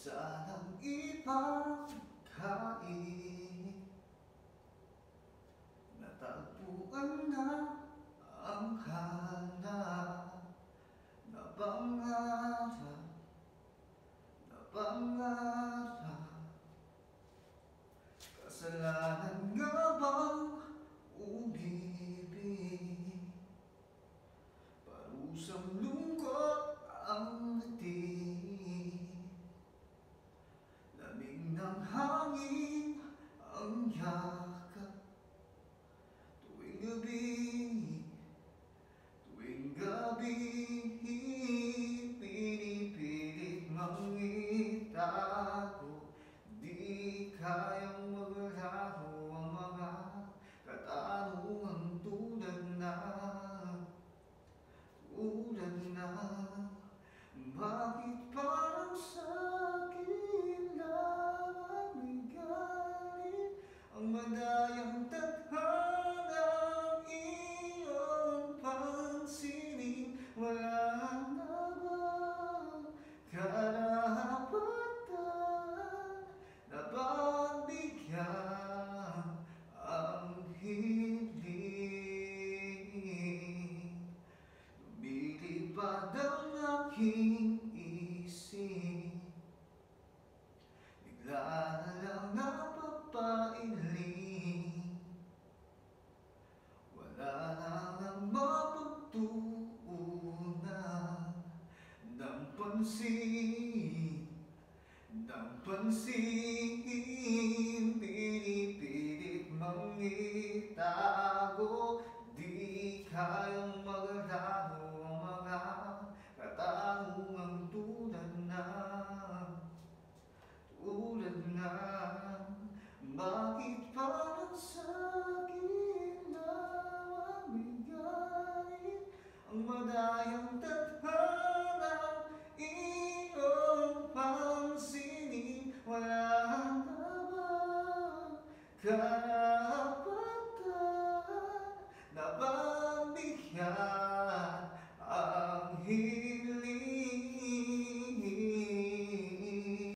sanang ipagkain. Natagpuan na ang hanap na pangarap. Kasalanan nga bang umibig? Parusang lungkot ang ngiti, lamig ng hangin ang yakap. Tuwing gabi, pinipilit mang itago. Di kayang maglaho ang mga katanungang tulad na bakit parang sa'kin lang may galit? Ang madayang tadhanang iyong pansinin, wala na bang karapatan na pagbigyan ang hiling? Lumilipad ang aking isip, bigla na lang napapailing. Wala nang mapagtuunan ng pansin, pinipilit mang itago. Di kayang maglaho ang mga katanungang tulad na bakit parang sa'kin lang may galit? Ang madayang tadhana